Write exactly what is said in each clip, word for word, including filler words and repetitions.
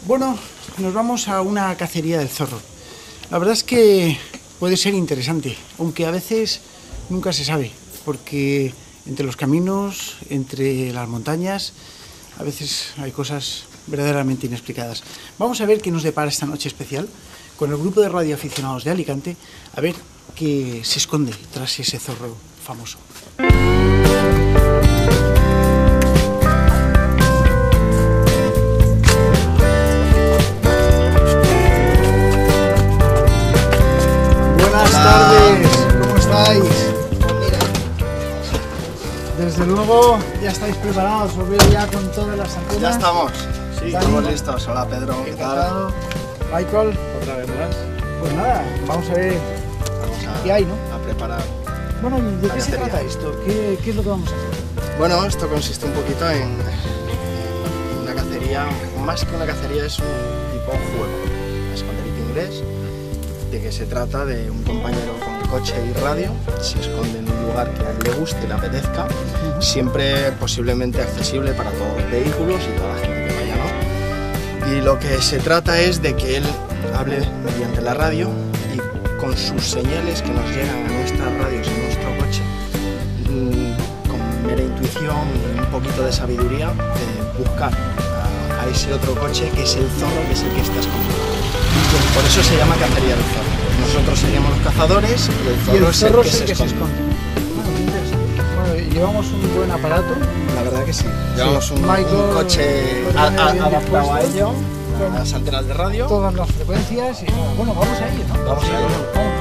Bueno, nos vamos a una cacería del zorro. La verdad es que puede ser interesante, aunque a veces nunca se sabe, porque entre los caminos, entre las montañas, a veces hay cosas verdaderamente inexplicadas. Vamos a ver qué nos depara esta noche especial con el grupo de radioaficionados de Alicante, a ver qué se esconde tras ese zorro famoso. Buenas tardes, ¿cómo estáis? Desde luego ya estáis preparados, os veo ya con todas las antenas. Ya estamos, sí, estamos listos. Hola Pedro, ¿qué tal? Michael, otra vez más. Pues nada, vamos a ver vamos a, qué hay, ¿no? A preparar. Bueno, ¿de qué se cacería. trata esto? ¿Qué, ¿Qué es lo que vamos a hacer? Bueno, esto consiste un poquito en, en una cacería, más que una cacería es un tipo juego, escondite inglés, de que se trata de un compañero con coche y radio, se esconde en un lugar que a él le guste y le apetezca, uh-huh. siempre posiblemente accesible para todos los vehículos y toda la gente que vaya, ¿no? Y lo que se trata es de que él hable mediante la radio y con sus señales que nos llegan a nuestras radios en nuestro coche, mmm, con mera intuición y un poquito de sabiduría, de buscar a, a ese otro coche que es el zorro, que es el que está escondido. Por eso se llama cacería del zorro. Nosotros seríamos los cazadores y el zorro, y el zorro es el que, es el se, que esconde. se esconde. Bueno, interesante. Bueno, llevamos un buen aparato. La verdad que sí. Llevamos sí. un, Michael, un coche a, a, adaptado a ello, con las antenas de radio. Todas las frecuencias y nada. Bueno, vamos a ello, ¿no? Vamos a ello. Vamos.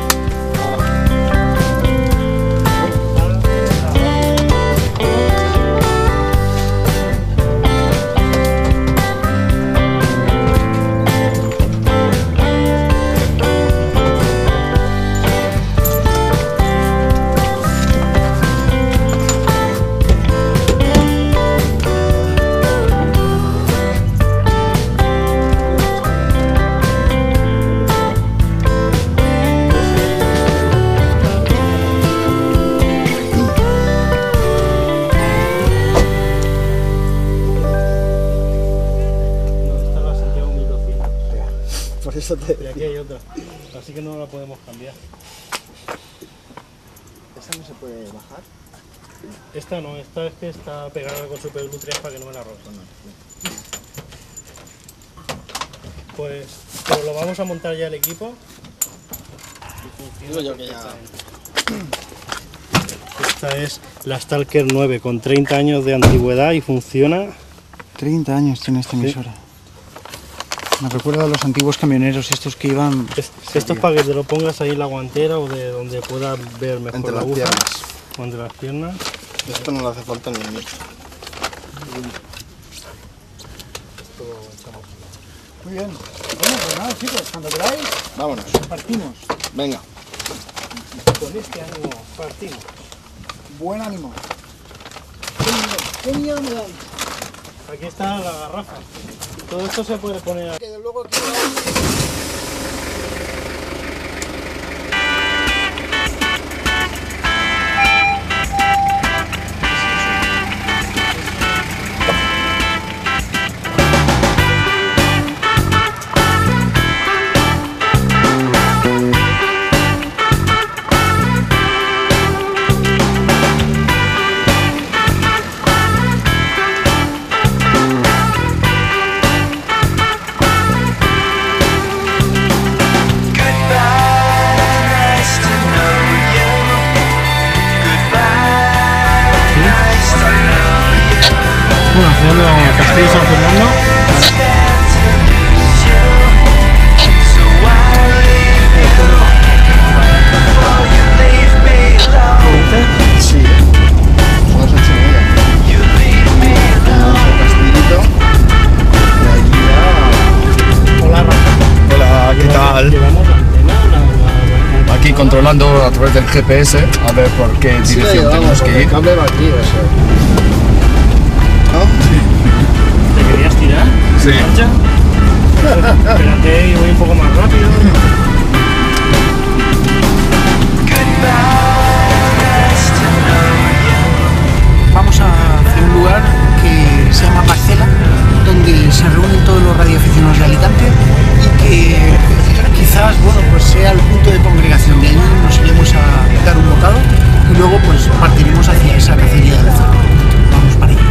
Eso te... Y aquí hay otra, así que no la podemos cambiar. ¿Esa no se puede bajar? Esta no, esta es que está pegada con Super Glue tres para que no me la rote. Pues, pues lo vamos a montar ya el equipo. Digo yo que ya... Esta es la Stalker nueve con treinta años de antigüedad y funciona. treinta años tiene esta emisora. Sí. Me recuerda a los antiguos camioneros estos que iban... Es, esto es para que te lo pongas ahí en la guantera o de donde puedas ver mejor entre la las aguja, piernas. o entre las piernas. Esto no le hace falta ni mí. Muy bien. Bueno, pues nada, chicos, cuando queráis, vámonos. Partimos. Venga. Con este ánimo partimos. Buen ánimo. ¿Qué miedo me dais? Aquí está la garrafa. Todo esto se puede poner aquí. Que luego aquí... Bueno, haciendo Castillo San Fernando. Sí, somos en Sevilla. Tenemos el castillito. Y allí ya... Hola, Rafa. Hola, ¿qué tal? Llevamos la antena, Aquí controlando a través del G P S a ver por qué Sí, dirección lo tenemos llevamos, que el ir. cable va aquí, o sea. ¿No? ¿Te querías tirar? Sí. ¿Marcha? Espérate y voy un poco más rápido. Vamos a hacer un lugar que se llama Parcela, donde se reúnen todos los radioaficionados de Alicante partiremos hacia esa cacería del zorro. Vamos para allá.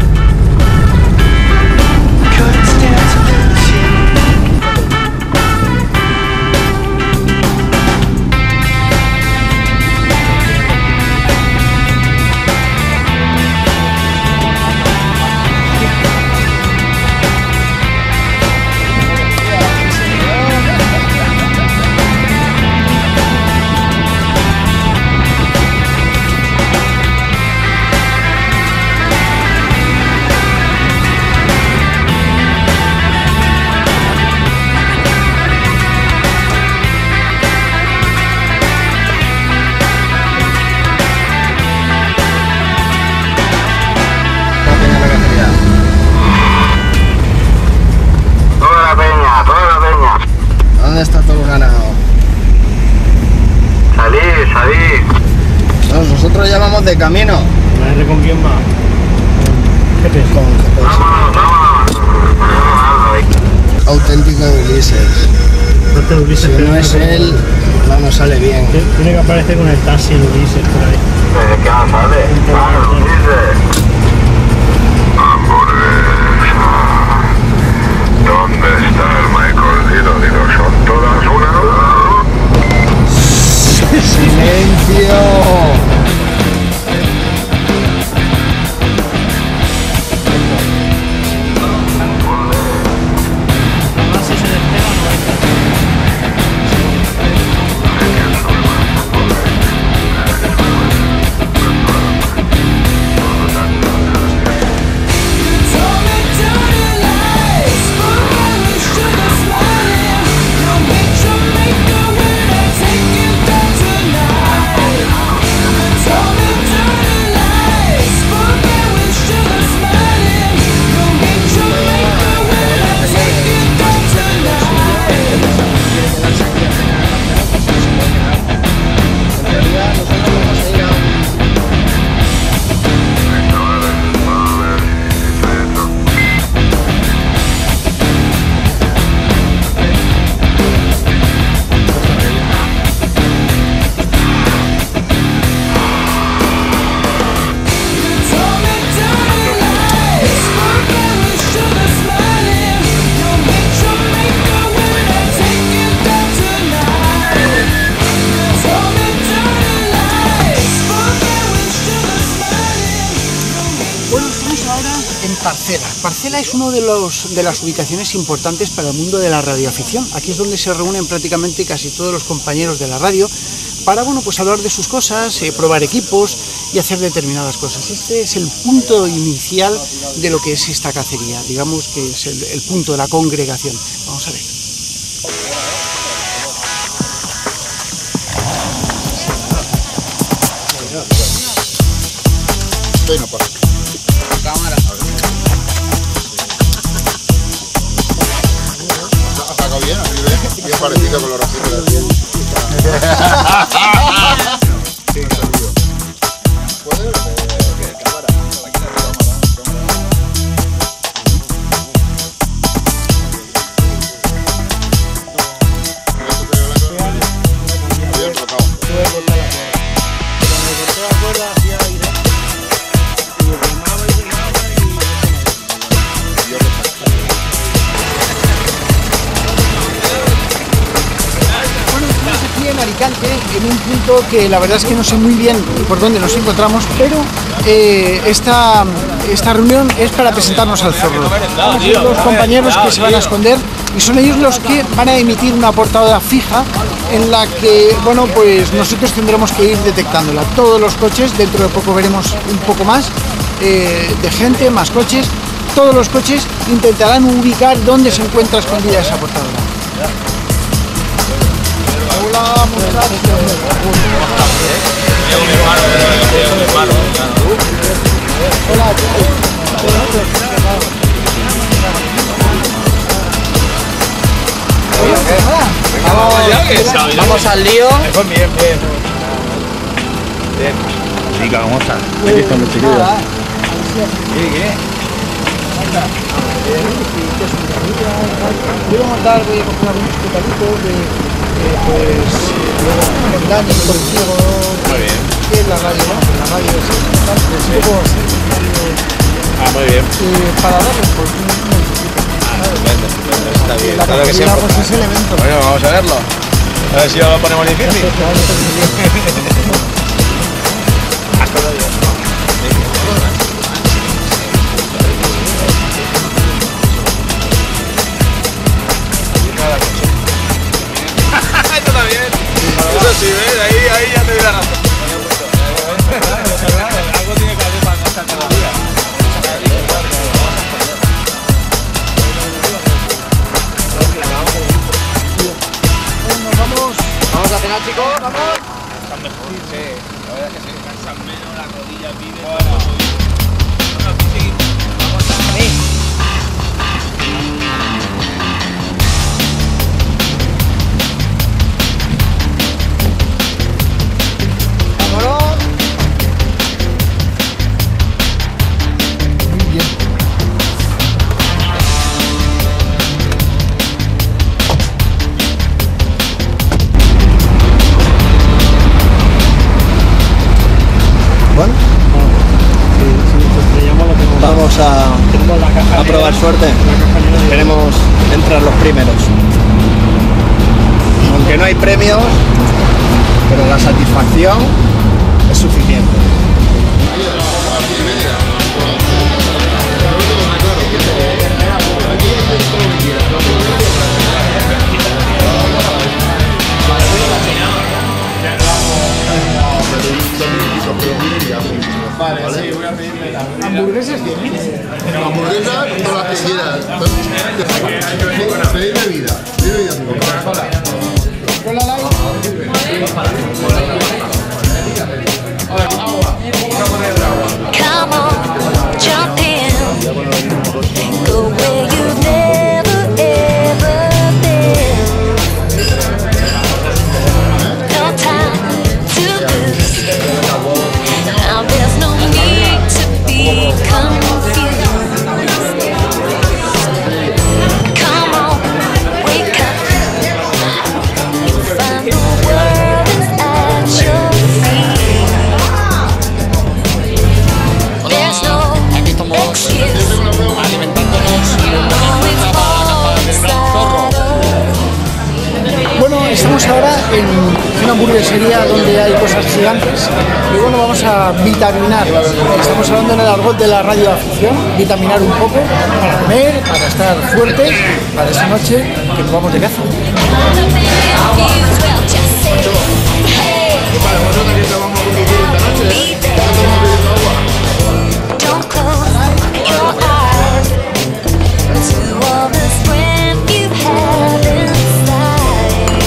¿Dónde está todo el ganado? Salí, salí. No, nosotros ya vamos de camino. ¿La R con quién va? ¿Qué te Con G P S. Vámonos, vámonos. Auténtico Ulises. No te Ulises. Si no es él, no nos sale bien. Tiene que aparecer con el taxi el Ulises por ahí. ¿De qué no sale? Claro, dice. Hamburguesa. ¿Dónde está el Michael Dino? Digo, son todas una. ¡Silencio! Parcela. Parcela es una de, los, de las ubicaciones importantes para el mundo de la radioafición. Aquí es donde se reúnen prácticamente casi todos los compañeros de la radio para, bueno, pues hablar de sus cosas, eh, probar equipos y hacer determinadas cosas. Este es el punto inicial de lo que es esta cacería, digamos que es el, el punto de la congregación. Vamos a ver. Bueno, pues. Cámara. Ha sacado bien, así bien, bien parecido con los rastreros. Sí, salido. ¿Puede? Cámara. Bien tocado. En Alicante, en un punto que la verdad es que no sé muy bien por dónde nos encontramos, pero eh, esta, esta reunión es para presentarnos al zorro. Hay dos compañeros que se van a esconder y son ellos los que van a emitir una portada fija en la que, bueno, pues nosotros tendremos que ir detectándola. Todos los coches, dentro de poco veremos un poco más eh, de gente, más coches. Todos los coches intentarán ubicar dónde se encuentra escondida esa portada. Hola, muchachos. Vamos, vamos al lío. Bien, bien. Bien. Sí, que vamos a. Pues, nada, quiero montar de comprar unos petalitos de, eh, pues, luego con Dani, contigo. Muy bien. que es la radio, ¿no? La radio es un poco Ah, muy bien. eh, para darle por un necesito. Ah, estupendo, estupendo, está bien. La Claro que sí. cacería, pues, es elemento. Bueno, vamos a verlo. A ver si lo ponemos difícil. Hasta luego. Esto también. Eso sí, ¿ves? Ahí, ahí ya te doy la razón. Algo tiene que hacer para no estar cada día. Vamos. Vamos a cenar, chicos, vamos. Están mejor. Sí, la verdad es que sí. Cansan menos, la rodilla pide. Vamos a ahí. Vámonos. Muy bien. Bueno, vamos a, a probar suerte. Queremos entrar los primeros. Aunque no hay premios, pero la satisfacción es suficiente. Vale, sí, voy a pedirme la Hamburguesas tienen. hamburguesa, todas las que quieras. Pedir bebida, pedir bebida. Cola light. Come on, jump in. Go where you've never ever been. No time to lose. Now there's no need to be confused. Come on, wake up. You'll find the world is at your feet. There's no excuse. You know it's all inside of. Bueno, estamos ahora en una hamburguesería donde hay cosas gigantes y bueno, vamos a vitaminar. Estamos hablando en el argot de la radioafición, vitaminar un poco para comer, para estar fuertes, para esta noche que nos vamos de caza. Well, just say, hey, Para vosotros que vamos a conducir esta noche, be there. Don't close your eyes to all the strength you have inside.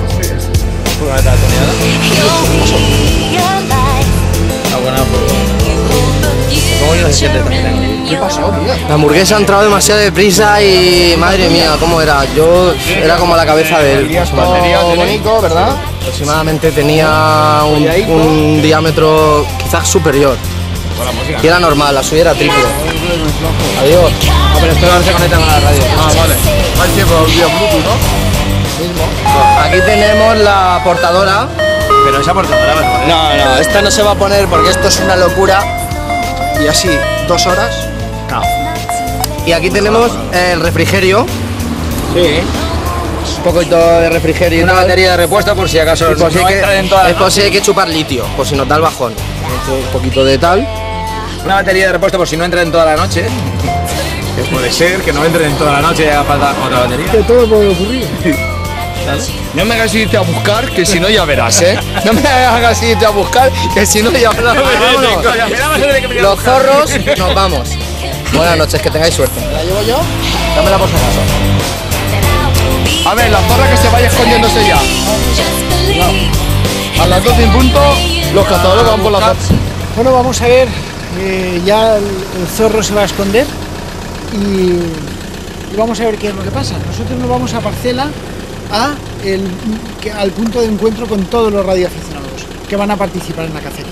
You'll realize you hold the future in your La hamburguesa ha entrado demasiado deprisa y madre mía, ¿cómo era? Yo era como la cabeza de él. Todo bonito, ¿verdad? Aproximadamente tenía un, un diámetro quizás superior. Y era normal, la suya era triple. Adiós. No, pero esto no se conecta con la radio. Ah, vale. Hay que por vía Bluetooth, ¿no? Aquí tenemos la portadora. Pero esa portadora mejor. No, no, esta no se va a poner porque esto es una locura. Y así, dos horas. Cao. Y aquí tenemos el refrigerio. Sí. Un poquito de refrigerio. y Una tal. batería de repuesto por si acaso Y por si no hay que- entra en toda la es por si hay que chupar litio, por si nos da el bajón. Un poquito de tal. Una batería de repuesto por si no entra en toda la noche. Que puede ser que no entre en toda la noche y haga falta otra batería. Que todo puede ocurrir. No me hagas irte a buscar, que si no ya verás, ¿eh? No me hagas irte a buscar, que si no ya verás. Vámonos. Los zorros, nos vamos. Buenas noches, que tengáis suerte. ¿La llevo yo? Dámela por si acaso. A ver, la zorra que se vaya escondiéndose ya. A las doce en punto, los cazadores van por la zorra. Bueno, vamos a ver, eh, ya el, el zorro se va a esconder y, y vamos a ver qué es lo que pasa. Nosotros nos vamos a Parcela a el, que- al punto de encuentro con todos los radioaficionados que van a participar en la cacería.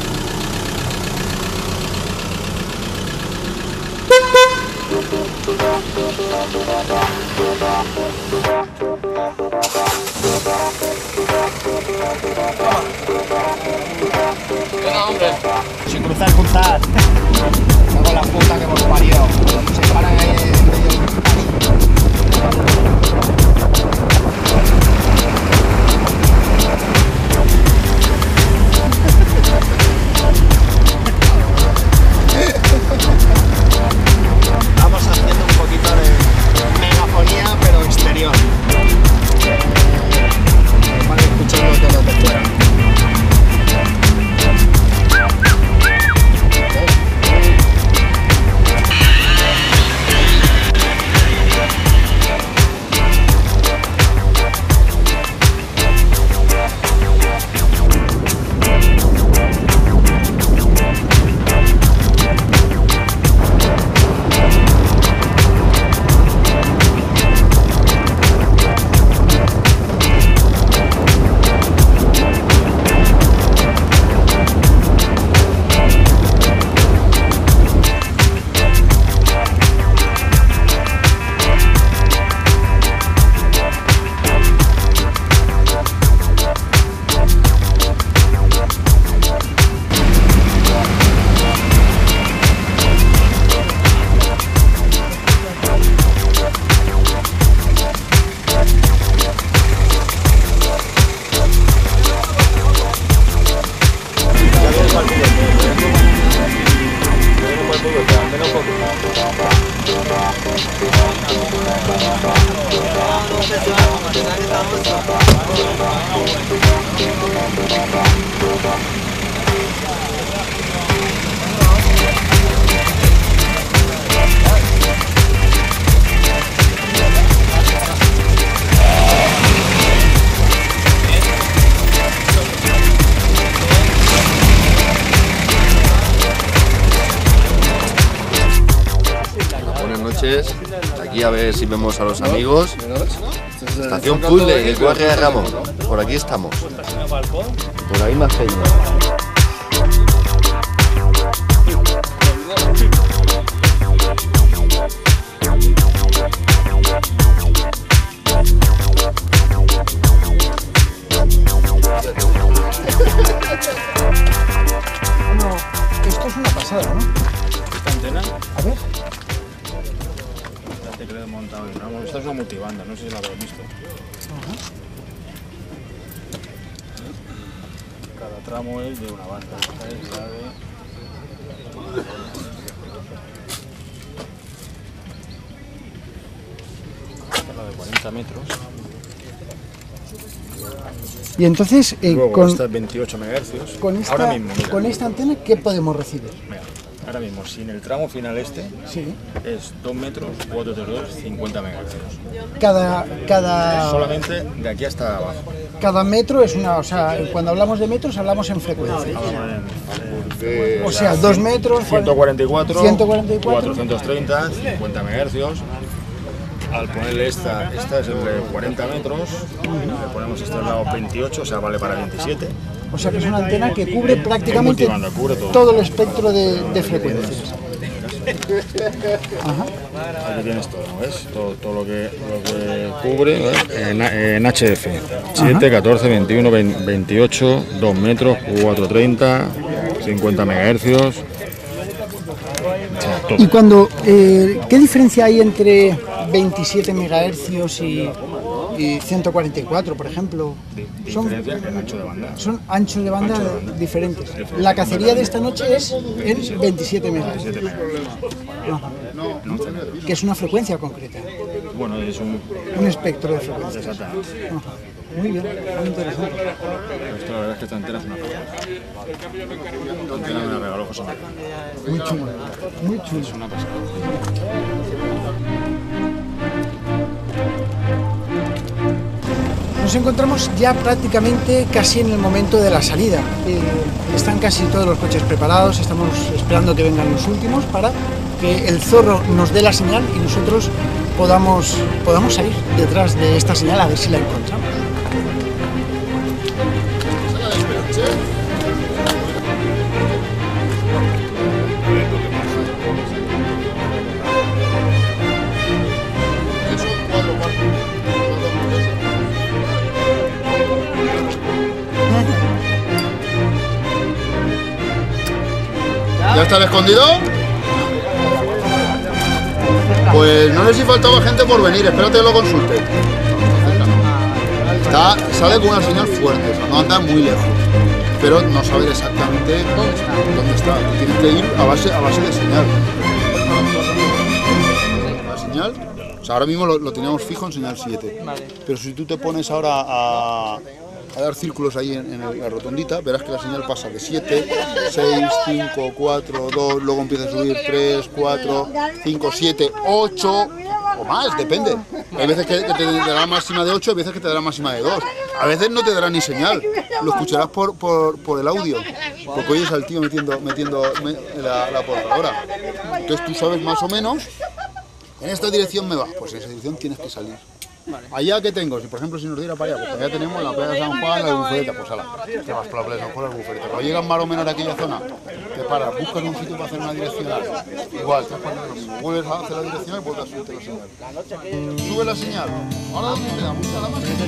Thank you. Venga, hombre. Sin cruzar, cruzar. Con la puta que hemos parido. Se paran ahí en medio. Vamos haciendo un poquito de megafonía, pero exterior. Van escuchando todo de fuera. Aquí a ver si vemos a los amigos. Estación Puzzle, el Guardia de Ramón. Por aquí estamos. Por ahí más peña. Bueno, esto es una pasada, ¿no? ¿Esta antena? A ver. Que le he montado hoy, ¿no? Esta es una multibanda, no sé si la habéis visto. Ajá. Cada tramo es de una banda. Esta es la de... Esta es la de cuarenta metros. Y entonces, eh, Luego, con, esta es veintiocho megahercios. con, esta, Ahora mismo, mira. con esta antena, ¿qué podemos recibir? Mira, ahora mismo, si en el tramo final este Sí. es dos metros, cuatro tres dos, cincuenta megahercios. Cada, cada, Solamente de aquí hasta abajo. cada metro es una... O sea, cuando hablamos de metros, hablamos en frecuencia. O sea, dos metros... ciento cuarenta y cuatro, ciento cuarenta y cuatro. cuatrocientos treinta, cincuenta megahercios. Al ponerle esta, esta es el de cuarenta metros, le ponemos este al lado veintiocho, o sea, vale para veintisiete. O sea que es una antena que cubre prácticamente multibanda, cubre todo. todo el espectro de, de frecuencias. Ajá. Aquí tienes todo, ¿ves? Todo, todo lo, que, lo que cubre, ¿ves? En, en H F. siete, catorce, veintiuno, veintiocho, dos metros, cuatrocientos treinta, cincuenta megahercios. O sea, todo. Y cuando, eh, ¿qué diferencia hay entre veintisiete megahercios y, y ciento cuarenta y cuatro, por ejemplo? Son, Diferencia en ancho de banda. son anchos de banda, Ancho de banda. diferentes. La cacería de esta noche es en veintisiete megahercios, veintisiete megahercios. Ajá. No, no, que es una frecuencia concreta, bueno, es un... un espectro de frecuencias. Exactamente. Ajá. Muy bien, muy interesante. Pero esto la verdad es que esta antena es una pasada. Esta antena me la regaló José María. Muy chulo, muy chulo. Es una pasada. Nos encontramos ya prácticamente casi en el momento de la salida. Eh, están casi todos los coches preparados, estamos esperando que vengan los últimos para que el zorro nos dé la señal y nosotros podamos, podamos salir detrás de esta señal a ver si la encontramos. ¿Ya está el escondido? Pues no sé si faltaba gente por venir, espérate que lo consulte. Está, sale con una señal fuerte, o sea, no anda muy lejos, pero no sabe exactamente dónde está. Dónde está. Tienes que ir a base, a base de señal. La señal, o sea, ahora mismo lo, lo teníamos fijo en señal siete, vale. Pero si tú te pones ahora a, a dar círculos ahí en, en la rotondita, verás que la señal pasa de siete, seis, cinco, cuatro, dos, luego empieza a subir tres, cuatro, cinco, siete, ocho o más, depende. Hay veces que, que te dará máxima de ocho, hay veces que te dará máxima de dos. A veces no te dará ni señal, lo escucharás por, por, por el audio, porque oyes al tío metiendo, metiendo la, la portadora. Entonces tú sabes más o menos, en esta dirección me va, pues en esa dirección tienes que salir. Allá que tengo, si por ejemplo si nos diera para allá, pues allá tenemos la playa de San Juan, la Bufereta, pues ala, te vas por la playa de San Juan, la Bufereta. Cuando llegas más o menos a aquella zona, te paras, buscas un sitio para hacer una direccional, igual, tres cuartos de lo mismo, vuelves a hacer la direccional y vuelves a subirte la señal. Sube la señal, ahora dónde te da, busca la máquina.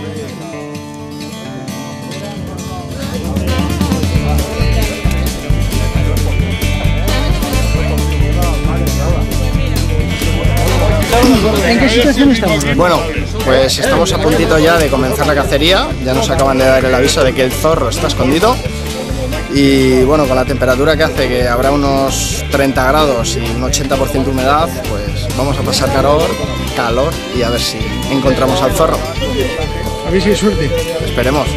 ¿En qué situación estamos? Bueno, pues estamos a puntito ya de comenzar la cacería. Ya nos acaban de dar el aviso de que el zorro está escondido. Y bueno, con la temperatura que hace, que habrá unos treinta grados y un ochenta por ciento de humedad, pues vamos a pasar calor, calor y a ver si encontramos al zorro. A ver si hay suerte. Esperemos.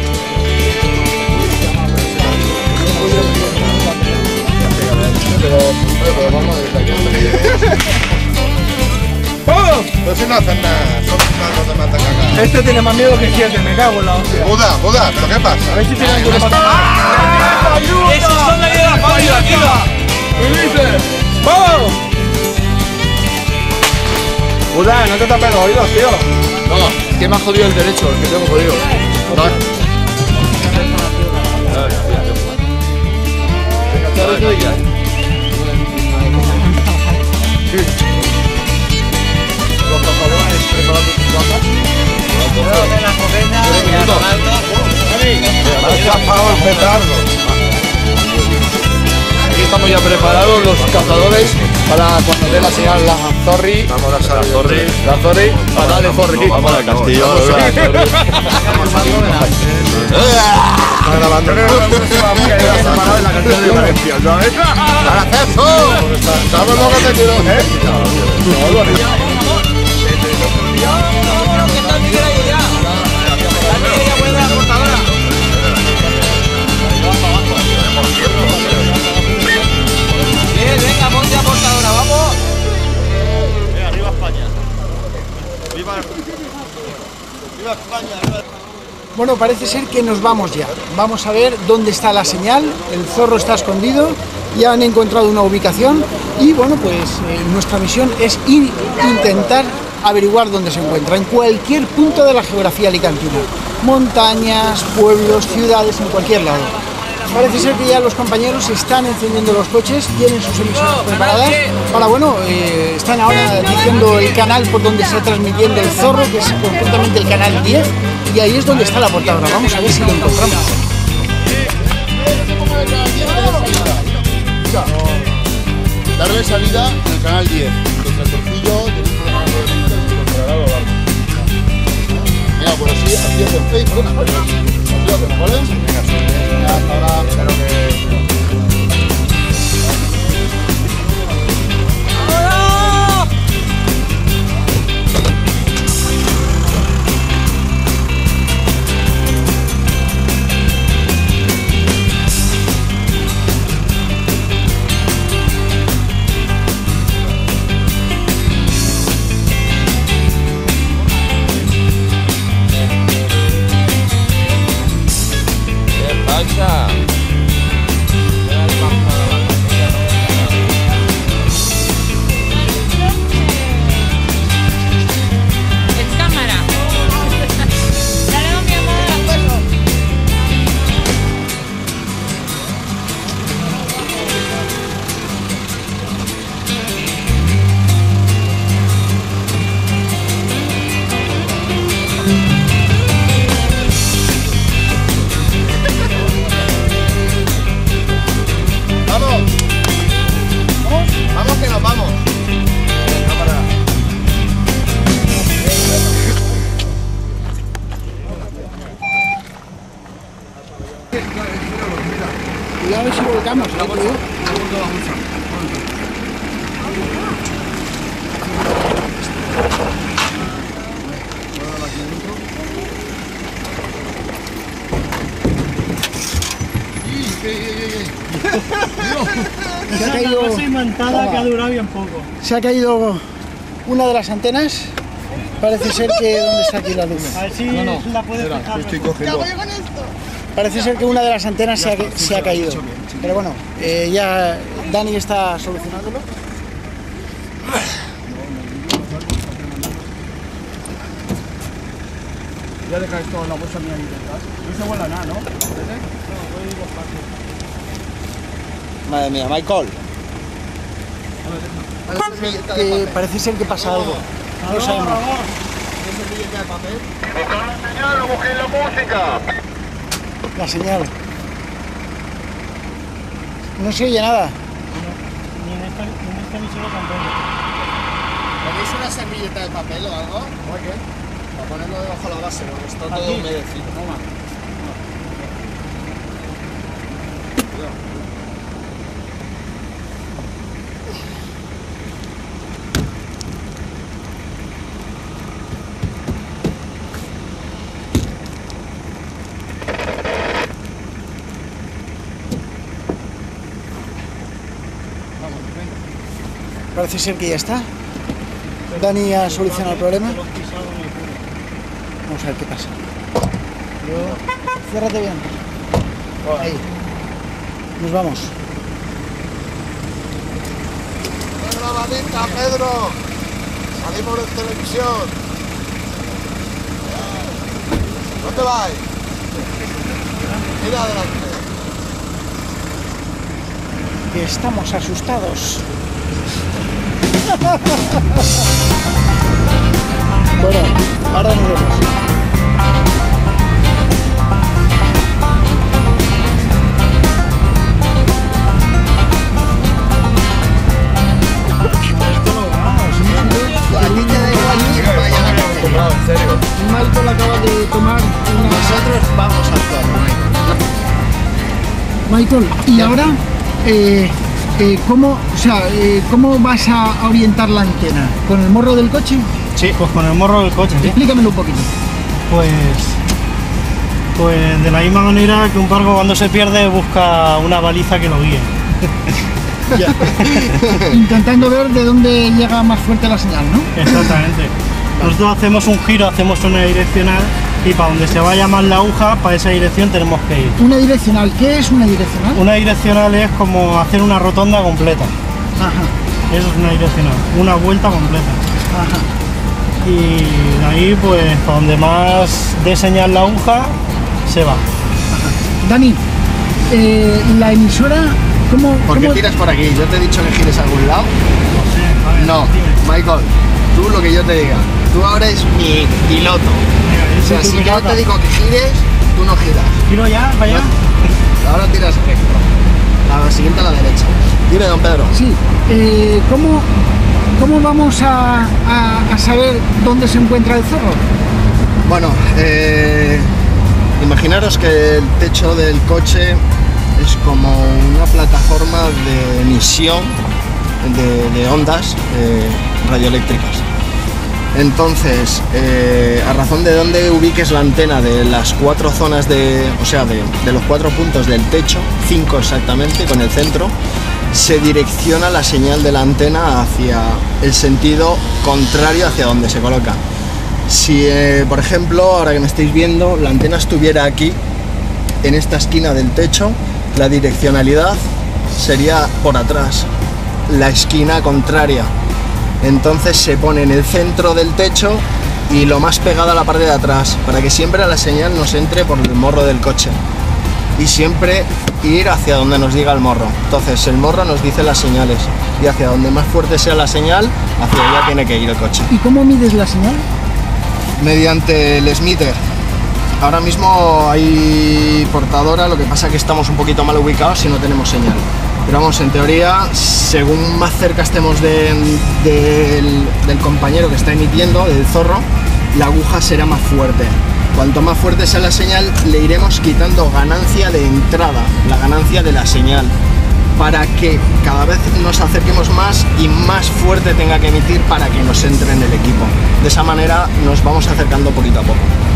Pero si no hacen nada, son malos de matacaca. Este tiene más miedo que siete, me cago en la hostia. Buda, Buda, ¿pero qué pasa? A ver si tiene algo de matar. ¡Esos son la idea fácil, tío! ¿Qué dices? ¡Vamos! Buda, no te tapes los oídos, tío. No, que me ha jodido el derecho, el que tengo jodido. No. Los cazadores preparando sus cazas. Aquí estamos ya preparados los cazadores para cuando dé la señal la Zorri. Vamos a la Zorri. La Zorri. Para darle Zorri. Vamos al castillo. Está grabando. Separado en la canción de Valencia, ¿sabes? ¿Sabes lo que te quiero decir? Venga, ponte a portadora, vamos. Arriba España. Viva Viva España. Bueno, parece ser que nos vamos ya. Vamos a ver dónde está la señal. El zorro está escondido. Ya han encontrado una ubicación. Y bueno, pues eh, nuestra misión es ir, intentar averiguar dónde se encuentra. En cualquier punto de la geografía alicantina. Montañas, pueblos, ciudades, en cualquier lado. Parece ser que ya los compañeros están encendiendo los coches, tienen sus emisoras preparadas. Ahora, bueno, eh, están ahora diciendo el canal por donde se está transmitiendo el zorro, que es concretamente el canal diez, y ahí es donde está la portadora. Vamos a ver si lo encontramos. Darle salida en el canal diez. El tractorcillo, tenéis problemas de encontrará a lo largo. Mira, por así, así hacen Facebook. Así hacemos, ¿vale? Venga, hasta ahora, espero que... estamos. ¿eh, tío? Se ha caído, Una cosa imantada que ha durado bien poco. se ha caído una de las antenas. Parece ser que... ¿Dónde está aquí la luz? A ver si No, no, la puedes espera, fijar. lo estoy cogiendo. Parece ser que una de las antenas se ha, se ha caído. Pero bueno, eh, ya Dani está solucionándolo. Ya dejáis toda la bolsa mía ahí detrás. No se vuela nada, ¿no? Madre mía, Michael. Que parece ser que pasa algo. No lo sabemos. Buscar la señal o busquéis la música. La señal. No se oye nada. Ni en esta, ni en esta emisora tampoco. ¿Tenéis una servilleta de papel o algo? ¿Para qué? Para ponerlo debajo de la base, porque está todo Aquí. humedecido. Parece ser que ya está. Dani ha solucionado el problema. Vamos a ver qué pasa. Yo... Ciérrate bien. Ahí. Nos vamos. ¡Pedro, la venta, Pedro! ¡Salimos en televisión! ¿Dónde vais? Mira adelante. Que estamos asustados. Bueno, ahora nos vemos. A ti te da igual que vayan a comer. No, en serio. Michael acaba de tomar una... Nosotros vamos al zorro, Michael, y ahora, eh, eh, ¿cómo, o sea, eh, ¿cómo vas a orientar la antena? ¿Con el morro del coche? Sí, pues con el morro del coche, ¿sí? Explícamelo un poquito. Pues, pues de la misma manera que un barco cuando se pierde busca una baliza que lo guíe. Intentando ver de dónde llega más fuerte la señal, ¿no? Exactamente. Nosotros hacemos un giro, hacemos una direccional y para donde se vaya más la aguja, para esa dirección tenemos que ir. Una direccional, ¿qué es una direccional? Una direccional es como hacer una rotonda completa. Ajá. Eso es una direccional, una vuelta completa. Ajá. Y de ahí, pues, para donde más dé señal la aguja, se va. Dani, eh, la emisora, ¿cómo...? ¿Por qué cómo- tiras por aquí? ¿Yo te he dicho que gires a algún lado? No sé, a ver, No, dime. Michael, tú lo que yo te diga. Tú ahora eres mi piloto. Venga, yo O sea, soy tu si yo piloto. te digo que gires, tú no giras. Giro ya, para allá. Ahora tiras recto. A la siguiente a la derecha. Dime, don Pedro. Sí, eh, ¿cómo, ¿cómo vamos a, a- a saber dónde se encuentra el zorro? Bueno, eh, imaginaros que el techo del coche es como una plataforma de emisión de, de ondas eh, radioeléctricas. Entonces, eh, a razón de dónde ubiques la antena de las cuatro zonas de, o sea, de, de los cuatro puntos del techo, cinco exactamente, con el centro, se direcciona la señal de la antena hacia el sentido contrario hacia donde se coloca. Si, eh, por ejemplo, ahora que me estáis viendo, la antena estuviera aquí, en esta esquina del techo, la direccionalidad sería por atrás, la esquina contraria. Entonces se pone en el centro del techo y lo más pegada a la parte de atrás, para que siempre la señal nos entre por el morro del coche. Y siempre ir hacia donde nos diga el morro. Entonces el morro nos dice las señales y hacia donde más fuerte sea la señal, hacia allá tiene que ir el coche. ¿Y cómo mides la señal? Mediante el Smitter. Ahora mismo hay portadora, lo que pasa es que estamos un poquito mal ubicados y no tenemos señal. Pero vamos, en teoría, según más cerca estemos de- del, del compañero que está emitiendo, del zorro, la aguja será más fuerte. Cuanto más fuerte sea la señal, le iremos quitando ganancia de entrada, la ganancia de la señal. para que cada vez nos acerquemos más y más fuerte tenga que emitir para que nos entre en el equipo. De esa manera nos vamos acercando poquito a poco.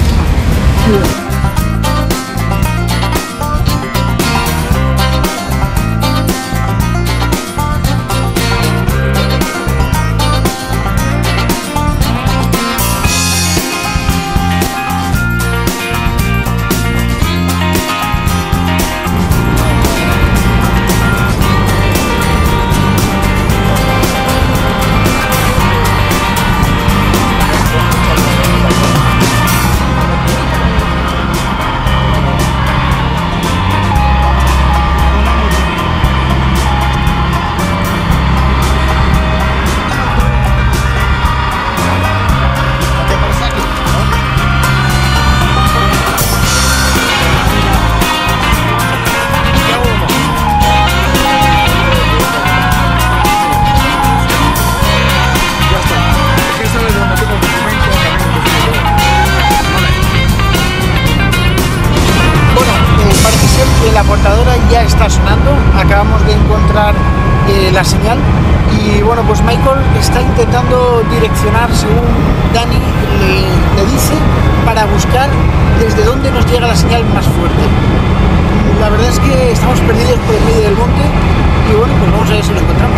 La portadora ya está sonando, acabamos de encontrar eh, la señal y bueno, pues Michael está intentando direccionar según Dani le, le dice para buscar desde dónde nos llega la señal más fuerte. La verdad es que estamos perdidos por el medio del monte y bueno, pues vamos a ver si lo encontramos.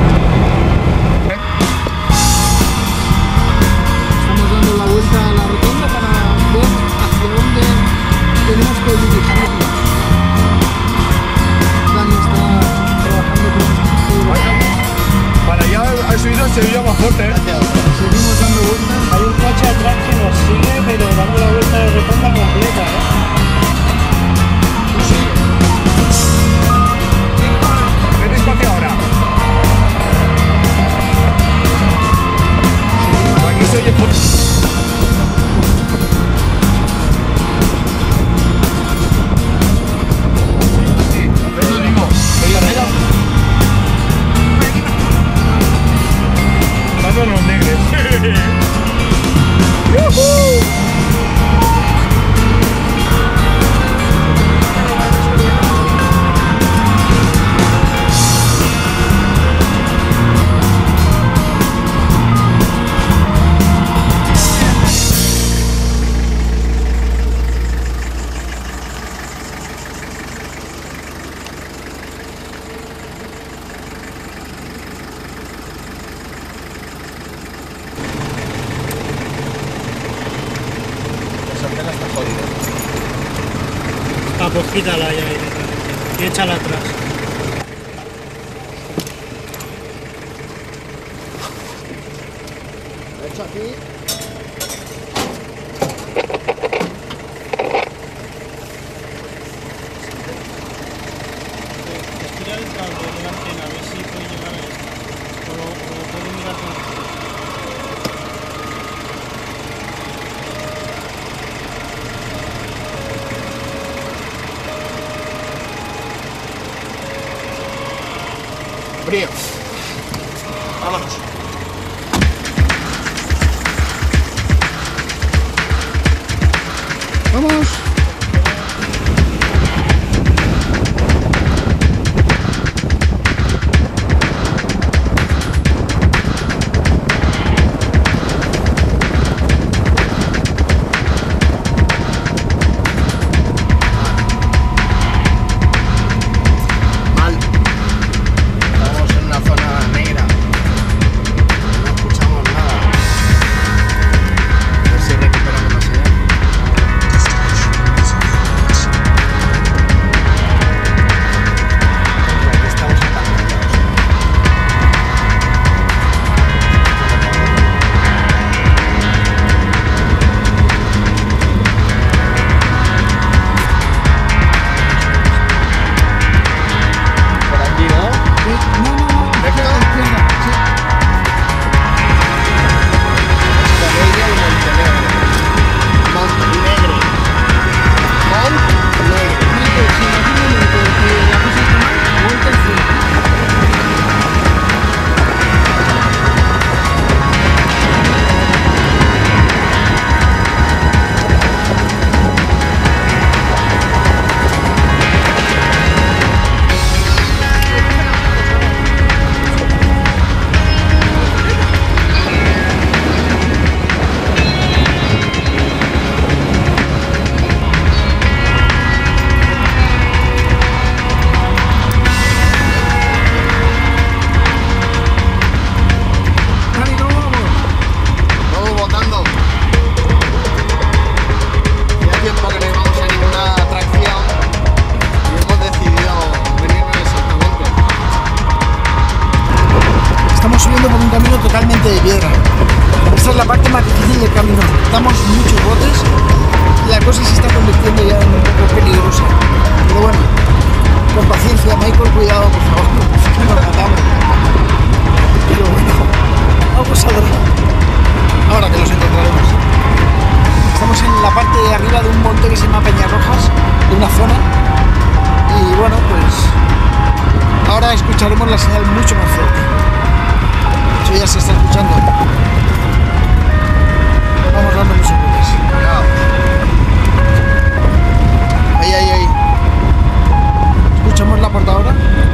Estamos dando la vuelta a la rotonda para ver hacia dónde tenemos que dirigirnos. Para allá ha subido el Sevilla más fuerte. Seguimos dando vueltas. Hay un coche atrás que nos sigue, pero dando la vuelta de rotonda completa, ¿eh? Ven despacio ahora. Aquí se oye fuerte. Los negros. Ah, pues quítala ya directamente y échala atrás. He hecho aquí. Estira el cable de la antena, a ver si puede llegar a esto. O lo, o lo puede mirar con... Brío. Vámonos. Vamos. más difícil del camino. Damos muchos botes, la cosa se está convirtiendo ya en un poco peligrosa. Pero bueno, con paciencia, Michael, cuidado, por favor, que nos matamos. Pero bueno, vamos a ver. Ahora que los encontraremos. Estamos en la parte de arriba de un monte que se llama Peñarrojas, de una zona. Y bueno, pues ahora escucharemos la señal mucho más fuerte. De hecho ya se está escuchando. Vamos dando muchos golpes. Ahí, ahí, ahí. ¿Escuchamos la portadora?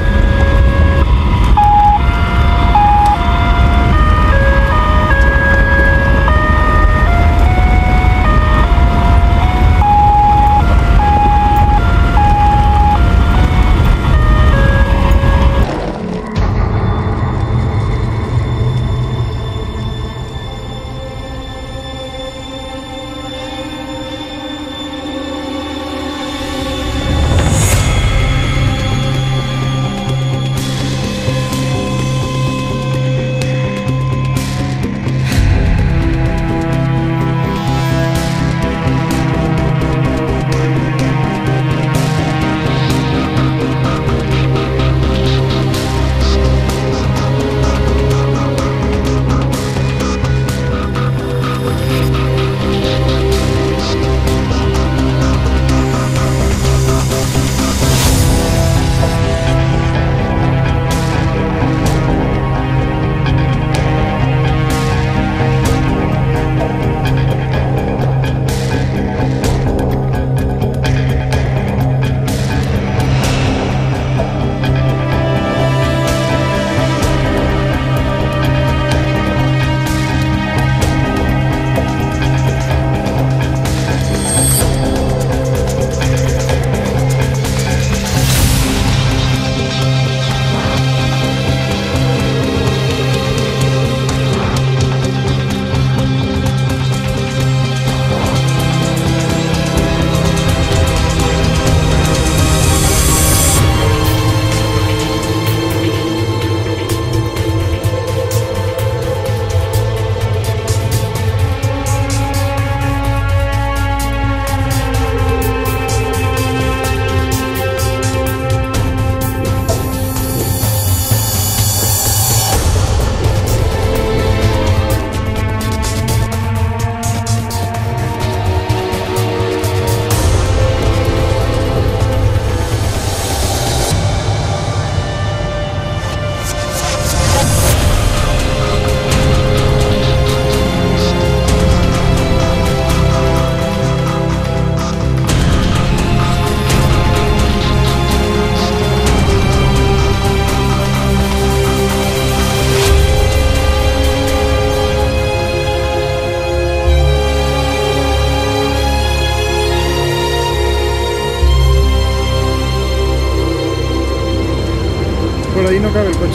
Por ahí no cabe el coche.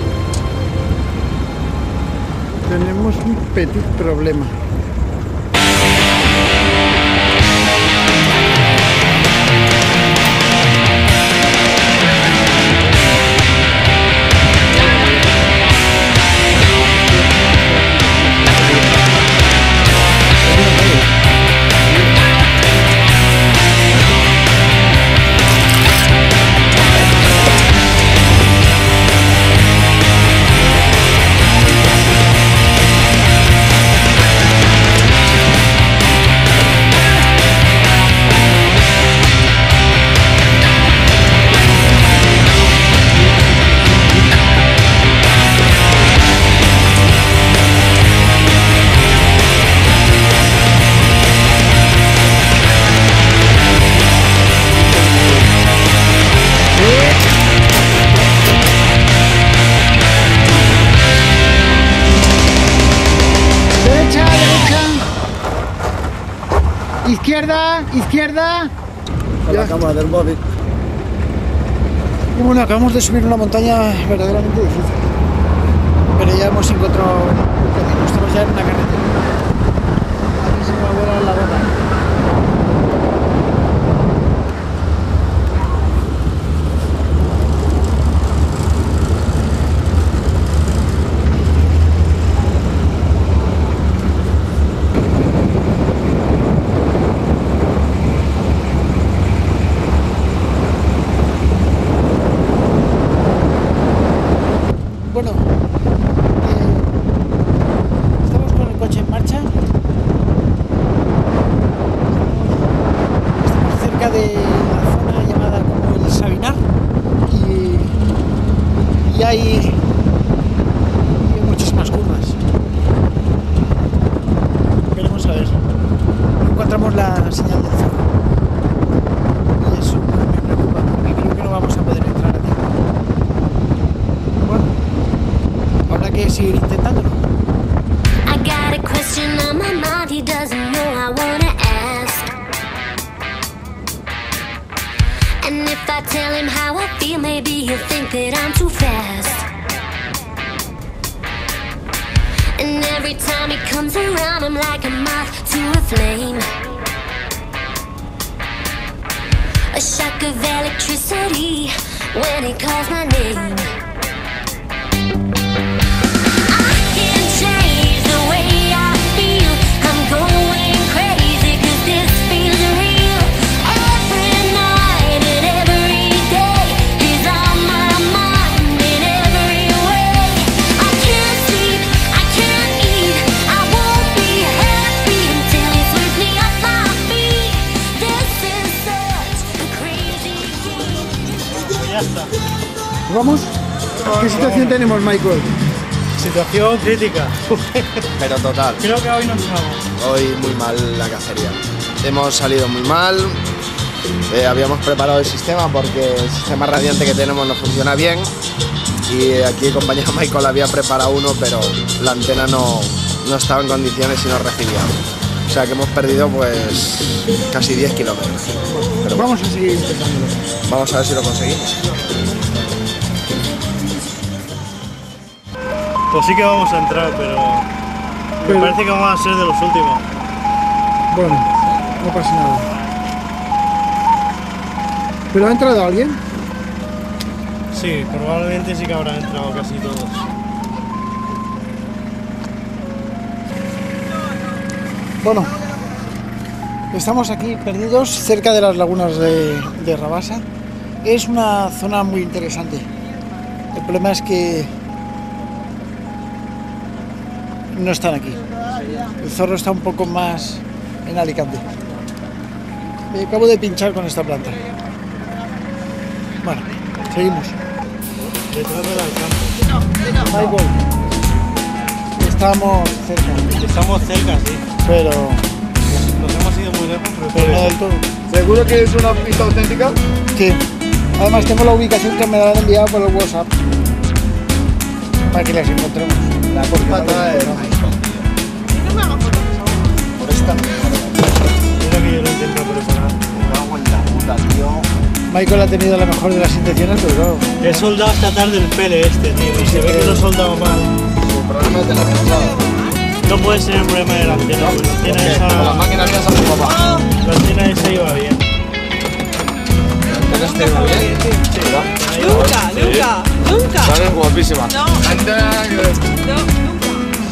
Tenemos un petit problema. Izquierda, izquierda. Ya acabamos del móvil. Y bueno, acabamos de subir una montaña verdaderamente difícil. Pero ya hemos encontrado un camino. Estamos ya en una carretera. Aquí se me va a volar la bota. ver. No encontramos la señal del zorro. Y eso me preocupa, porque creo que no vamos a poder entrar a tiempo. Bueno, habrá que seguir intentándolo. I got a question on my mind, he doesn't know I wanna ask. And if I tell him how I feel, maybe he'll think that I'm too fast. And every time he comes around, I'm like a moth to a flame. A shock of electricity when he calls my name. I can't change the way I feel. I'm going crazy 'cause this feels real. Every night and every day, he's on my mind in every way. I can't sleep, I can't eat, I won't be happy until he sweeps me off my feet. This is such a crazy game. Ya está. ¿Vamos? ¿Qué situación tenemos, Michael? Situación crítica. Pero total. Creo que hoy nos vamos. Hoy muy mal la cacería. Hemos salido muy mal. Eh, habíamos preparado el sistema porque el sistema radiante que tenemos no funciona bien. Y aquí el compañero Michael había preparado uno, pero la antena no, no estaba en condiciones y no recibía. O sea que hemos perdido pues casi diez kilómetros. Pero vamos a seguir intentándolo. Vamos a ver si lo conseguimos. Pues sí que vamos a entrar, pero, Pero- me parece que vamos a ser de los últimos. Bueno, no pasa nada. ¿Pero ha entrado alguien? Sí, probablemente sí que habrán entrado casi todos. Bueno, estamos aquí perdidos cerca de las lagunas de, de Rabasa. Es una zona muy interesante. El problema es que no están aquí. El zorro está un poco más en Alicante. Me acabo de pinchar con esta planta. Bueno, seguimos. Detrás del alcance. Michael, estamos cerca. Estamos cerca, sí. Pero Nos hemos ido muy lejos, pero, pero no del todo. ¿Seguro que es una pista auténtica? Sí. Además tengo la ubicación que me la han enviado por el WhatsApp para que las encontremos. La culpa toda es por esta Mira que yo lo intento preparar. me cago en la puta, tío. Michael ha tenido la mejor de las intenciones, pero claro. He soldado esta tarde el pele este, tío, y se ve que lo he soldado mal. El problema es de la pasada. No puede ser el problema de la antena, porque la antena esa... Con la máquina mía se hace papá. La antena esa iba bien. ¿Tienes que ir bien? Sí, ¿verdad? Nunca, nunca, nunca. Sale guapísima. No. Anda, que- No, nunca.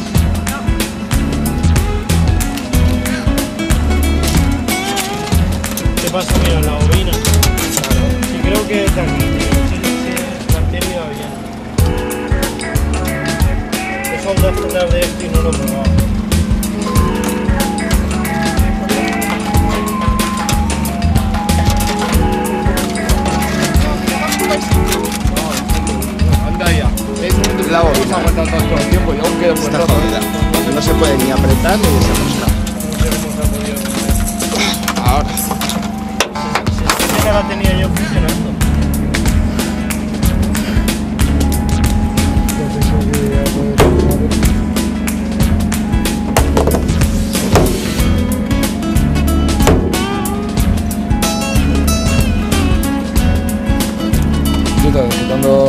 ¿Qué pasa? Mira, la bobina. Sí, creo que es de aquí, tío. Sí, sí, la antena iba bien. He soldado esta tarde esto y no lo he probado. Anda ya. Es La bobina. No se aguanta todo el tiempo y aún queda un buen Está rato. jodida. No se puede ni apretar ni desenroscar. Ahora. Esa la tenía yo funcionando. Yo estaba quitando.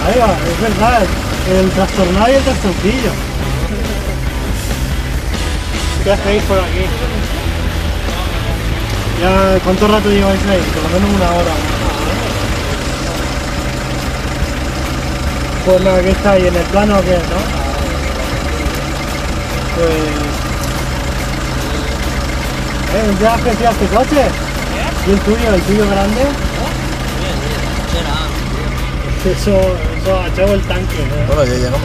Ahí va, es verdad, el trastornado y el trastornillo. ¿Qué hacéis por aquí? Ya, ¿cuánto rato lleváis ahí? Por lo menos una hora. Pues nada, ¿qué está ahí? ¿En el plano o qué, no? Pues... ¿Eh? ¿Un día especial tu coche? ¿Y el tuyo? ¿El tuyo grande? Eso, eso ha echado el tanque, ¿eh? Bueno, ya llegamos.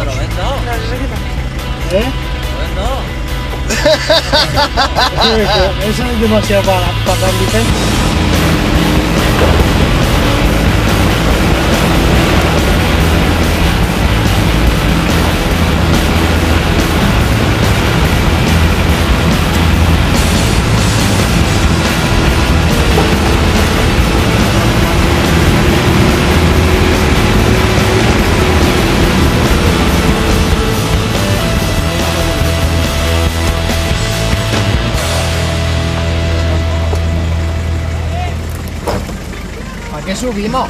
¿Eh? Eso es demasiado para, para dar licencia. ¿A qué subimos?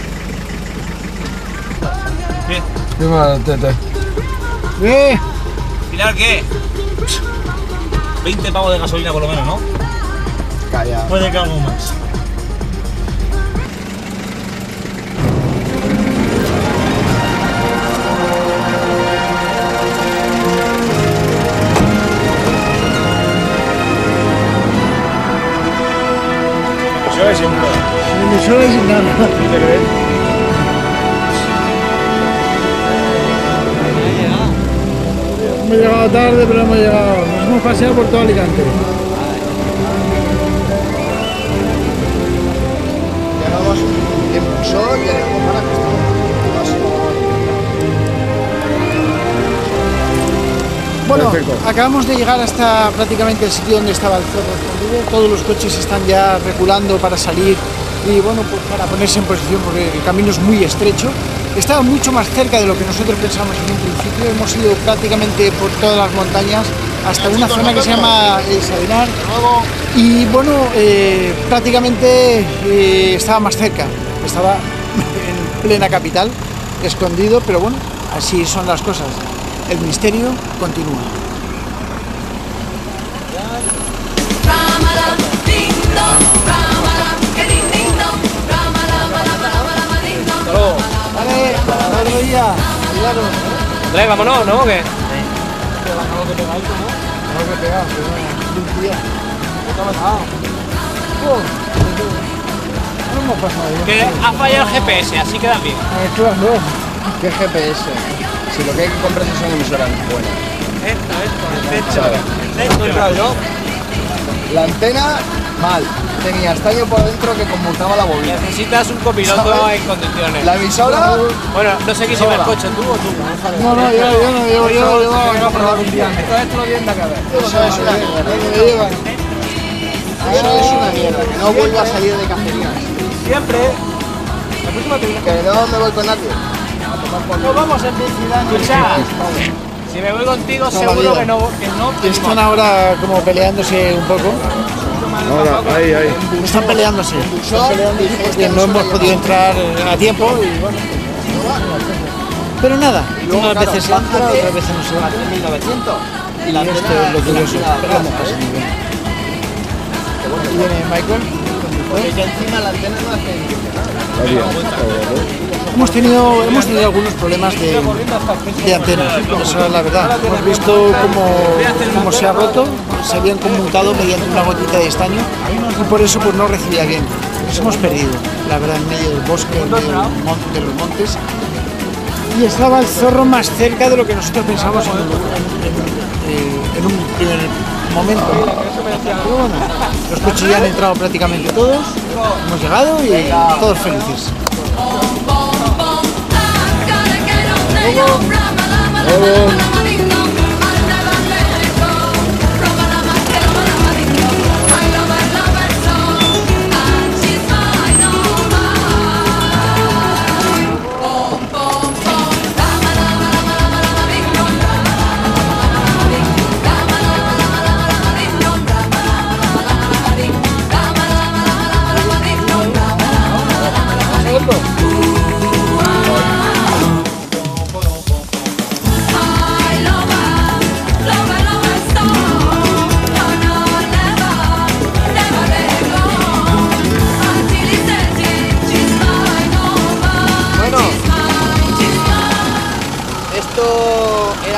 ¿Qué? ¿Qué más, Tete? ¿Qué? ¿Final qué? veinte pavos de gasolina por lo menos, ¿no? Calla. Puede que algo más. Emisiones sin nada. Emisiones sin nada. ¿Te crees? Hemos llegado tarde, pero hemos llegado. Nos hemos paseado por todo Alicante. Llegamos en Busol, llegamos para que Bueno, acabamos de llegar hasta prácticamente el sitio donde estaba el zorro escondido. Todos los coches están ya reculando para salir y bueno, pues para ponerse en posición porque el camino es muy estrecho. Estaba mucho más cerca de lo que nosotros pensamos en un principio. Hemos ido prácticamente por todas las montañas hasta una zona que se llama El Salinar y bueno, eh, prácticamente eh, estaba más cerca. Estaba en plena capital, escondido, pero bueno, así son las cosas. El misterio continúa. Vale, hasta otro día. Cuidado. Andrés, vámonos, ¿no? ¿O qué? Que ha fallado el G P S, así queda bien. ¿Qué G P S? Si lo que hay que comprarse son emisoras buenas. Esto, esto, el techo. El techo, ¿no? La antena, mal. Tenía estaño por dentro que conmutaba la bobina. Necesitas un copiloto ¿Sabes? en condiciones. La emisora... Bueno, no sé quién lleva el coche, tú o tú. No, no, yo, yo no llevo, yo no llevo. Venga, a probar un día. Esto esto lo tienen que ver. Eso es una mierda. Eso es una mierda. Que no vuelva a salir de cacería. Siempre. La próxima te Que no me voy con nadie. Nos vamos en bici, Escucha, si me voy contigo seguro que no, que no. Están ahora como peleándose un poco. Ahora, ahí, ahí. Están peleándose. Están peleándose porque no hemos podido entrar a tiempo y bueno. Pero nada, unas veces entra, otras veces no se va. mil novecientos. Y esto es lo curioso. Esperamos que se nivel. Y viene Michael. Porque ya encima la antena no hace... Hemos tenido, hemos tenido algunos problemas de, de antenas, eso es la verdad. Hemos visto cómo, cómo se ha roto, se habían conmutado mediante una gotita de estaño y por eso pues no recibía bien. Nos hemos perdido, la verdad, en medio del bosque, en medio del mon- de los montes. Y estaba el zorro más cerca de lo que nosotros pensábamos en, en, en, en un primer momento. Pero bueno, los coches ya han entrado prácticamente todos, hemos llegado y todos felices.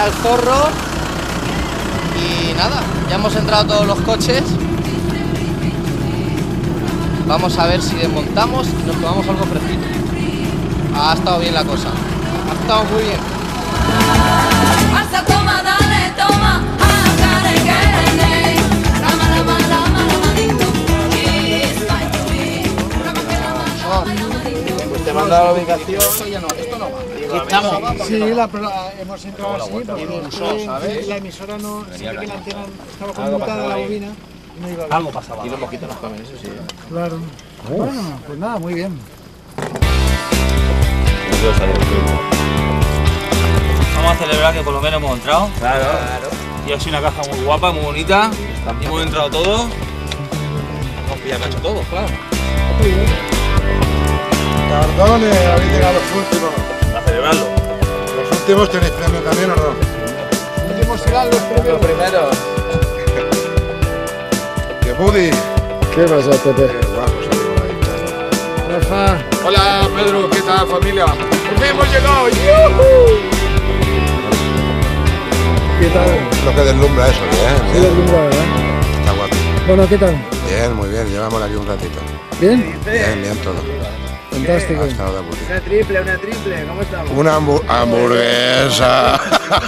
al zorro. Y nada, ya hemos entrado todos los coches. Vamos a ver si desmontamos y nos tomamos algo fresquito. Ha estado bien la cosa. Ha estado muy bien. Alza, toma, dale, toma, agare, querende. Rama, rama, rama, rama, ding, dong. Kiss my sweet. Rama, que rama, rama, rama, ding, dong. Pues te manda la ubicación. Esto ya no, esto no va. Estamos. Sí, la, pero, ah, hemos entrado así porque Impulsó, ¿sabes? la emisora no, siempre que la antena estaba conmutada la bobina, no iba bien. Algo pasaba. Y los mosquitos nos comen, eso sí. Claro. Bueno, pues nada, muy bien. Vamos a celebrar que por lo menos hemos entrado. Claro. Y ha sido una caja muy guapa, muy bonita. Y hemos entrado todos. Hemos pillado cacho todos, claro. Cardones, habéis llegado los últimos. A celebrarlo. Los últimos tenéis premio también, ¿o no? Los últimos serán los primeros. Los primeros. ¡Qué Buddy! ¿Qué pasa, Pepe? ¡Qué guapo salió ahí! Rafa. Hola, Pedro, ¿qué tal, familia? ¡Hemos llegado! ¿Qué tal? Lo que deslumbra eso, ¿eh? Sí, deslumbra, ¿verdad? Está guapo. Bueno, ¿qué tal? Bien, muy bien, llevamos aquí un ratito. ¿Bien? Bien, bien todo. Fantástico. Ha estado de puta. Una triple, una triple, ¿cómo estamos? Una hambu- hamburguesa.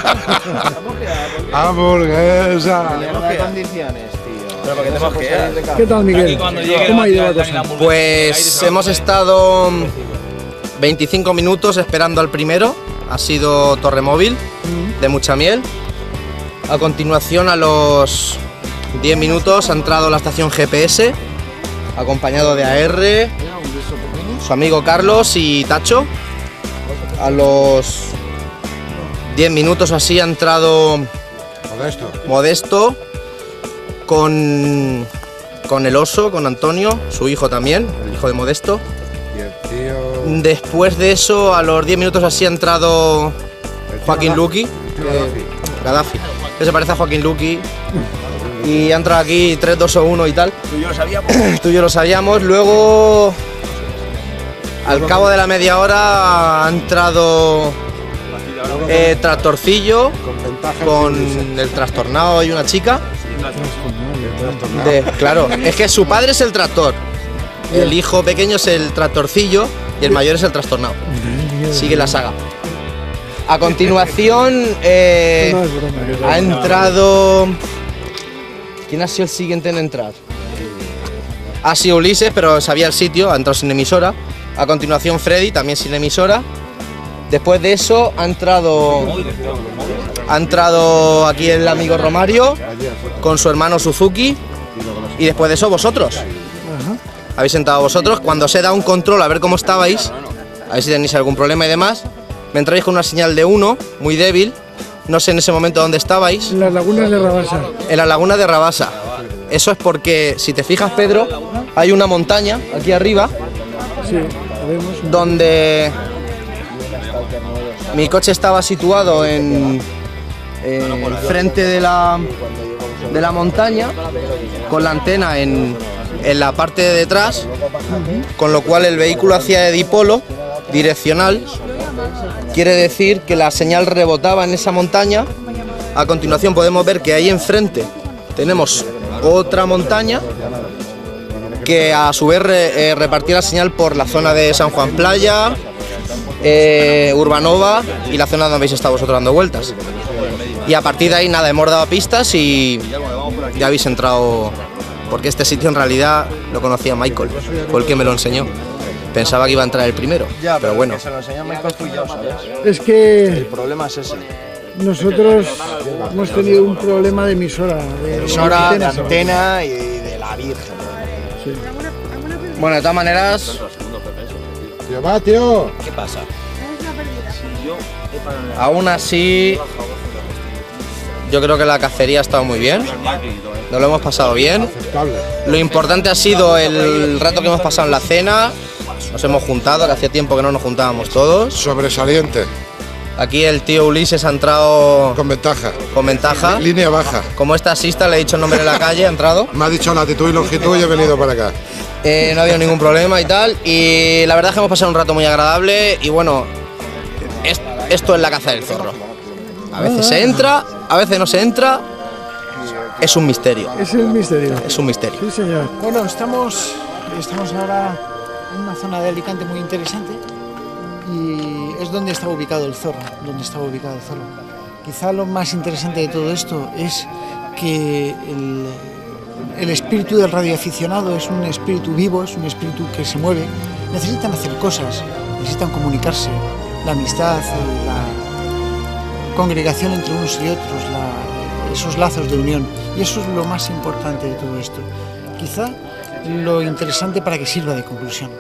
hamburguesa. ¿Qué condiciones, tío? Pero porque tenemos que ir. ¿Qué tal, Miguel? ¿Cómo ha ido la cosa? Pues hemos estado veinticinco minutos esperando al primero. Ha sido Torremóvil, de mucha miel. A continuación, a los diez minutos, ha entrado la estación G P S, acompañado de A R, su amigo Carlos y Tacho. A los diez minutos así ha entrado Modesto. Modesto con, con el oso, con Antonio, su hijo también, el hijo de Modesto. Y el tío. Después de eso, a los diez minutos así ha entrado Joaquín Luqui, que, Gaddafi, que se parece a Joaquín Luqui. Y ha entrado aquí tres, dos o uno y tal. Tú y yo lo sabíamos. Tú y yo lo sabíamos. Luego, al cabo de la media hora, ha entrado eh, Tractorcillo con el trastornado y una chica. De, claro, es que su padre es el tractor, el hijo pequeño es el tractorcillo y el mayor es el trastornado. Sigue la saga. A continuación eh, ha entrado... ¿Quién ha sido el siguiente en entrar? Ha sido Ulises, pero sabía el sitio, ha entrado sin emisora. A continuación Freddy, también sin emisora. Después de eso ha entrado... Ha entrado aquí el amigo Romario con su hermano Suzuki. Y después de eso vosotros. Habéis entrado vosotros. Cuando se da un control a ver cómo estabais, a ver si tenéis algún problema y demás, me entráis con una señal de uno, muy débil. No sé en ese momento dónde estabais. En las lagunas de Rabasa. En la laguna de Rabasa. Eso es porque, si te fijas, Pedro, hay una montaña aquí arriba. Sí, la vemos. Donde mi coche estaba situado en, en frente de la, de la montaña, con la antena en, en la parte de detrás, con lo cual el vehículo hacía de dipolo direccional. Quiere decir que la señal rebotaba en esa montaña. A continuación podemos ver que ahí enfrente tenemos otra montaña que a su vez re, eh, repartía la señal por la zona de San Juan Playa, eh, Urbanova y la zona donde habéis estado vosotros dando vueltas. Y a partir de ahí nada, hemos dado pistas y ya habéis entrado, porque este sitio en realidad lo conocía Michael, fue el que me lo enseñó. Pensaba que iba a entrar el primero, Ya, pero bueno. que se lo enseñó Michael tú y yo, ¿sabes? Es que El problema es ese. nosotros hemos tenido un problema de emisora. De Emisora, de antenas. antena y de la Virgen. Sí. Bueno, de todas maneras, Tío, va, tío. ¿Qué pasa? aún así, yo creo que la cacería ha estado muy bien. Nos lo hemos pasado bien. Aceptable. Lo importante ha sido el rato que hemos pasado en la cena. Nos hemos juntado, que hacía tiempo que no nos juntábamos todos. Sobresaliente. Aquí el tío Ulises ha entrado Con ventaja. con ventaja. Línea baja. Como es taxista, le he dicho el nombre de la calle, ha entrado. Me ha dicho latitud y longitud y he venido para acá. Eh, no ha habido ningún problema y tal. Y la verdad es que hemos pasado un rato muy agradable. Y bueno, es- esto es la caza del zorro. A veces se entra, a veces no se entra. Es un misterio. Es un misterio. Es un misterio. Sí, señor. Bueno, estamos, estamos ahora en una zona de Alicante muy interesante y es donde estaba ubicado el zorro, donde estaba ubicado el zorro. Quizá lo más interesante de todo esto es que el, el espíritu del radioaficionado es un espíritu vivo, es un espíritu que se mueve. Necesitan hacer cosas, necesitan comunicarse, la amistad, la congregación entre unos y otros, la, esos lazos de unión. Y eso es lo más importante de todo esto. Quizá lo interesante para que sirva de conclusión.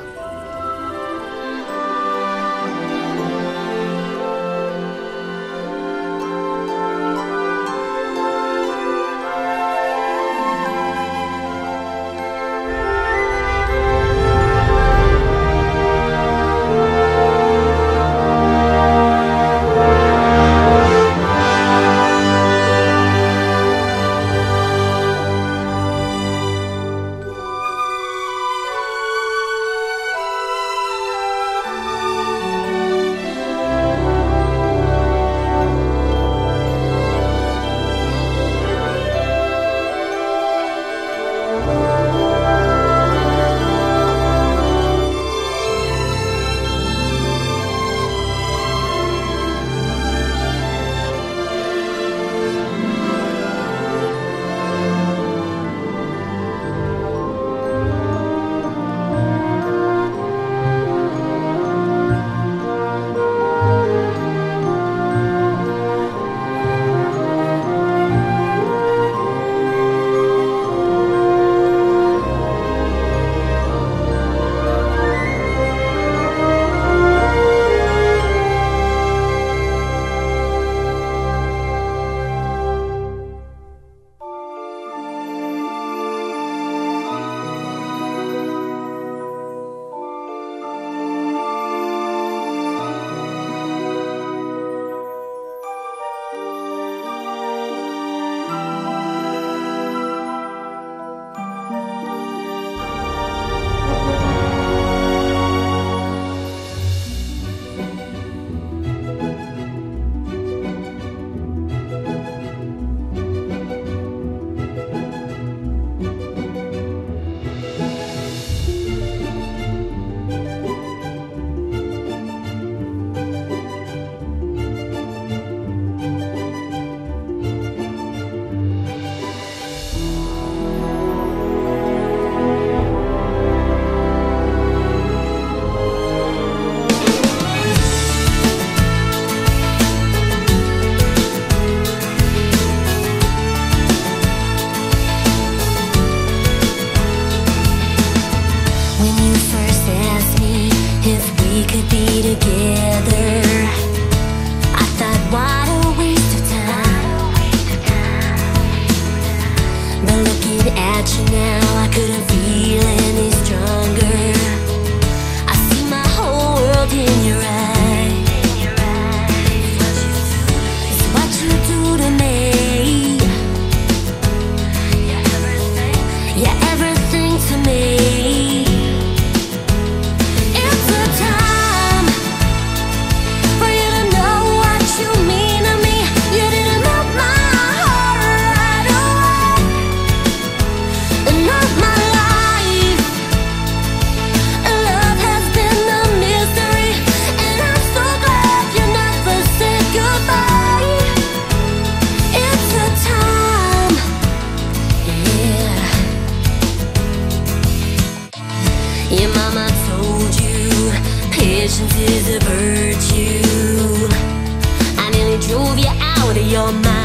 patience is a virtue. I nearly drove you out of your mind.